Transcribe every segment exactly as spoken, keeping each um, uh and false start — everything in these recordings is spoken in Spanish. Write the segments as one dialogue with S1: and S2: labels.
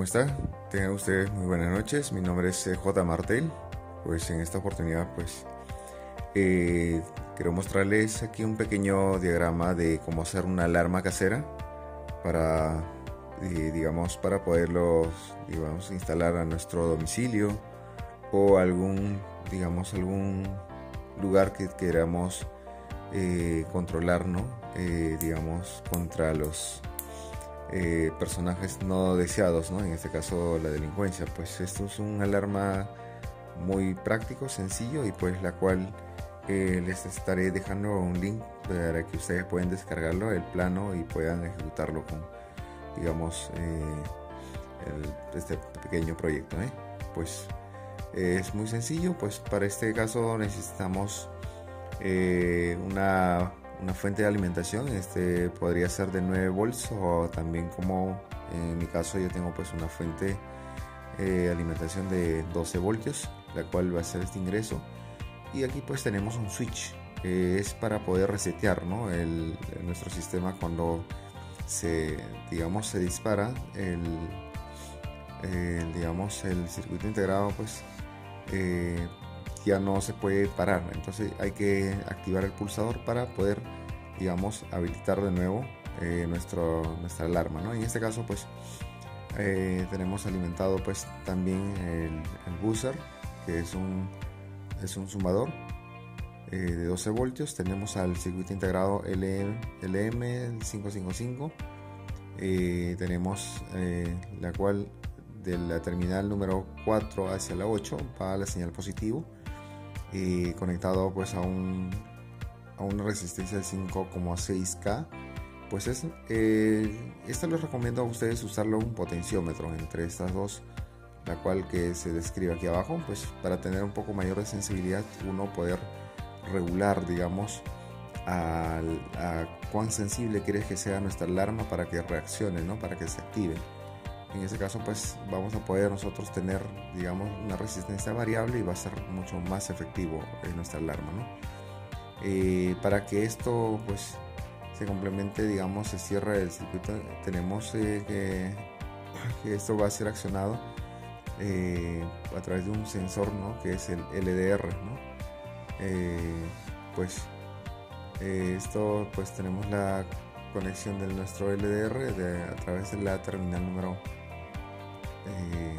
S1: está? Tengan ustedes muy buenas noches. Mi nombre es eh, J. Martel. Pues en esta oportunidad pues eh, quiero mostrarles aquí un pequeño diagrama de cómo hacer una alarma casera para eh, digamos para poderlos digamos instalar a nuestro domicilio o algún digamos algún lugar que queramos eh, controlar, ¿no? Eh, digamos contra los Eh, personajes no deseados, ¿no? En este caso la delincuencia. Pues esto es un alarma muy práctico, sencillo, y pues la cual eh, les estaré dejando un link para que ustedes puedan descargarlo, el plano, y puedan ejecutarlo con, digamos, eh, el, este pequeño proyecto, ¿eh? Pues eh, es muy sencillo. Pues para este caso necesitamos eh, una una fuente de alimentación. Este podría ser de nueve volts, o también, como en mi caso, yo tengo pues una fuente eh, de alimentación de doce voltios, la cual va a ser este ingreso. Y aquí pues tenemos un switch que es para poder resetear, ¿no? el, el, nuestro sistema cuando se digamos se dispara el, el digamos el circuito integrado, pues eh, ya no se puede parar. Entonces hay que activar el pulsador para poder, digamos, habilitar de nuevo eh, nuestro, nuestra alarma, ¿no? En este caso pues eh, tenemos alimentado pues también el, el buzzer, que es un, es un sumador eh, de doce voltios. Tenemos al circuito integrado L M quinientos cincuenta y cinco. Eh, tenemos eh, la cual de la terminal número cuatro hacia la ocho va la señal positivo, eh, conectado pues a un a una resistencia de cinco coma seis K. Pues es eh, esto les recomiendo a ustedes usarlo un potenciómetro entre estas dos, la cual que se describe aquí abajo, pues para tener un poco mayor de sensibilidad, uno poder regular, digamos, a, a cuán sensible quieres que sea nuestra alarma para que reaccione, ¿no? Para que se active. En este caso pues vamos a poder nosotros tener, digamos, una resistencia variable, y va a ser mucho más efectivo en nuestra alarma, ¿no? Eh, para que esto pues se complemente, digamos, se cierre el circuito, tenemos eh, que, que esto va a ser accionado eh, a través de un sensor, ¿no? Que es el L D R, ¿no? Eh, pues eh, esto pues tenemos la conexión de nuestro L D R de, a través de la terminal número Eh,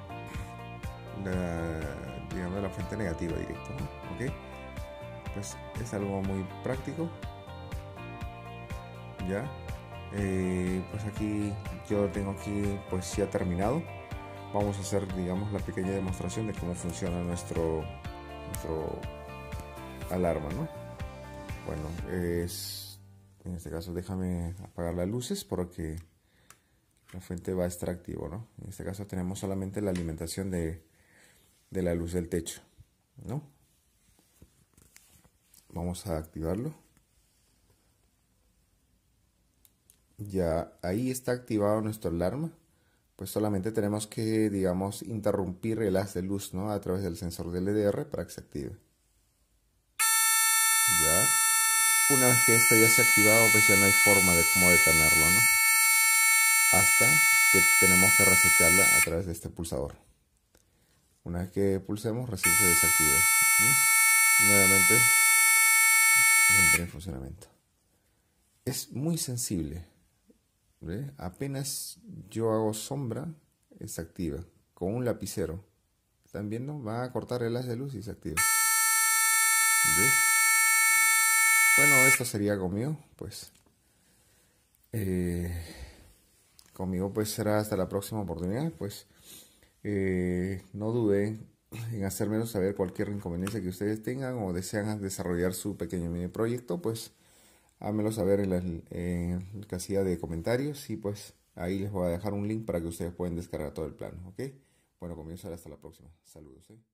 S1: la, digamos, la fuente negativa directa, ¿no? ¿Okay? Pues es algo muy práctico. Ya eh, pues aquí yo tengo aquí pues ya terminado. Vamos a hacer, digamos, la pequeña demostración de cómo funciona nuestro nuestro alarma, ¿no? Bueno, es en este caso déjame apagar las luces porque la fuente va a estar activo, ¿no? En este caso tenemos solamente la alimentación de, de la luz del techo, ¿no? Vamos a activarlo. Ya ahí está activado nuestra alarma. Pues solamente tenemos que, digamos, interrumpir el haz de luz, ¿no? A través del sensor de L D R para que se active. Ya. Una vez que esto ya se ha activado, pues ya no hay forma de cómo detenerlo, ¿no? Hasta que tenemos que resetearla a través de este pulsador. Una vez que pulsemos, recién se desactive, ¿sí? Nuevamente entra en funcionamiento. Es muy sensible, ¿ve? Apenas yo hago sombra, se activa con un lapicero. ¿Están viendo? Va a cortar el haz de luz y se activa. ¿Ve? Bueno, esto sería conmigo, pues. Eh, conmigo pues será hasta la próxima oportunidad. Pues eh, no duden en hacérmelo saber cualquier inconveniencia que ustedes tengan o desean desarrollar su pequeño mini proyecto. Pues háganmelo saber en la, en la casilla de comentarios, y pues ahí les voy a dejar un link para que ustedes puedan descargar todo el plano, ¿ok? Bueno, comienzo hasta la próxima. Saludos, ¿eh?